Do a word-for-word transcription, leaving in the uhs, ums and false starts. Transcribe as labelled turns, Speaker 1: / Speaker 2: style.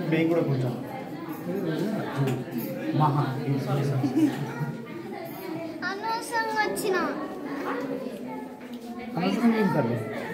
Speaker 1: మేము కూడా కొంచెం మహా
Speaker 2: అనవసరంగా వచ్చిన
Speaker 1: అనవసరంగా ఏం కర్రీ